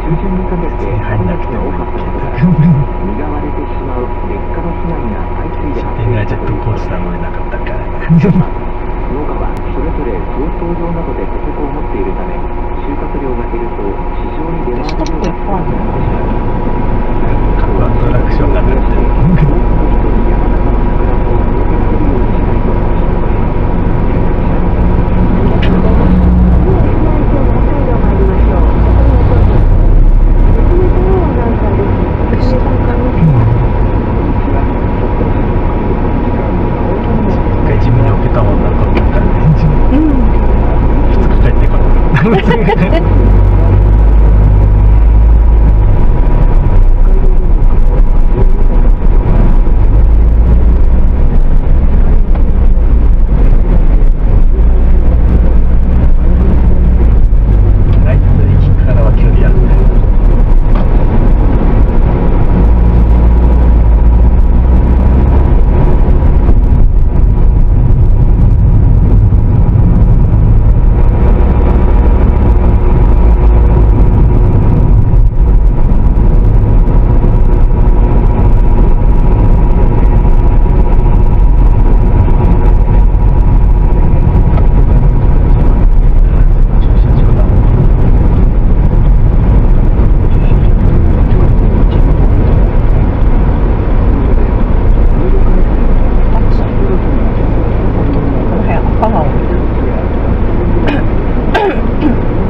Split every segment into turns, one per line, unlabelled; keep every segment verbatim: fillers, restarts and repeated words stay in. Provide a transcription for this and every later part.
旬にかけて
入んなくてもいいけど
身が割れてしまう劣化の被害が相次いで発生
電車ジェットコースター乗れなかったから
農家はそれぞれ放送場などで土足を持っているため、収穫量が減ると市場に出回る量が少なくなってしまいます。
各アトラクションが出てる
多くの人に山形の桜を見受けられるようにしたいと話しています。
地味に置けたもんな、この中で。うん。ふつか帰ってこなかった。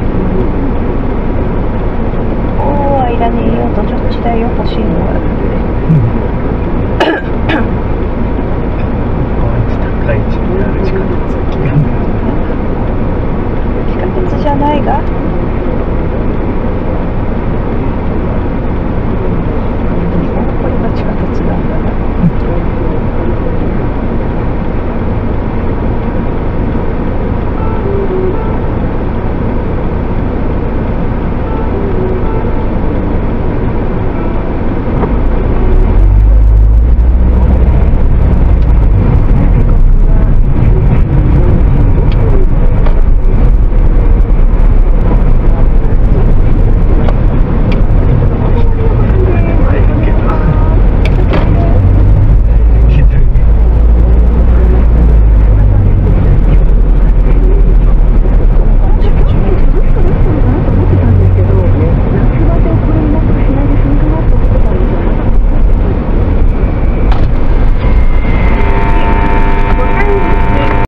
いらねえよ、土壌地だよ、欲しいのは。